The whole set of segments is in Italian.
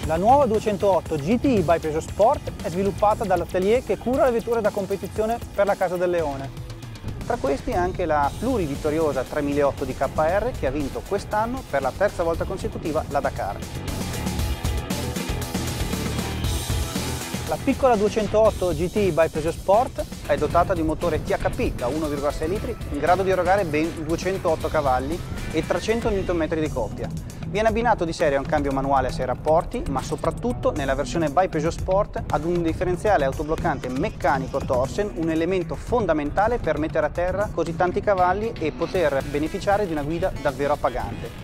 La nuova 208 GTI by Peugeot Sport è sviluppata dall'atelier che cura le vetture da competizione per la Casa del Leone. Tra questi anche la plurivittoriosa 3008 di KR che ha vinto quest'anno per la terza volta consecutiva la Dakar. La piccola 208 GTI by Peugeot Sport è dotata di un motore THP da 1,6 litri in grado di erogare ben 208 cavalli e 300 Nm di coppia. Viene abbinato di serie a un cambio manuale a 6 rapporti, ma soprattutto nella versione by Peugeot Sport ad un differenziale autobloccante meccanico Torsen, un elemento fondamentale per mettere a terra così tanti cavalli e poter beneficiare di una guida davvero appagante.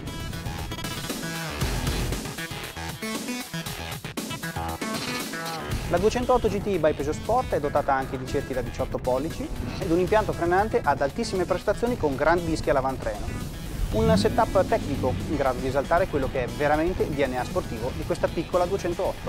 La 208 GTI by Peugeot Sport è dotata anche di cerchi da 18 pollici ed un impianto frenante ad altissime prestazioni con grandi dischi all'avantreno. Un setup tecnico in grado di esaltare quello che è veramente il DNA sportivo di questa piccola 208.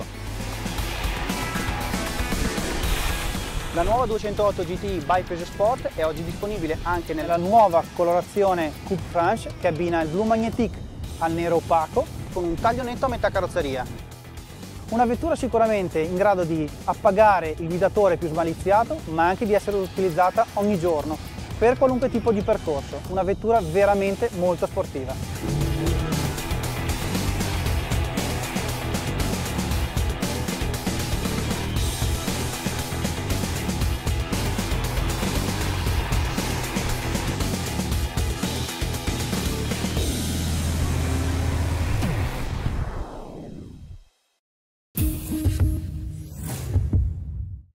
La nuova 208 GTI by Peugeot Sport è oggi disponibile anche nella nuova colorazione Coupe Franche che abbina il blu magnétique al nero opaco con un taglio netto a metà carrozzeria. Una vettura sicuramente in grado di appagare il guidatore più smaliziato, ma anche di essere utilizzata ogni giorno per qualunque tipo di percorso. Una vettura veramente molto sportiva.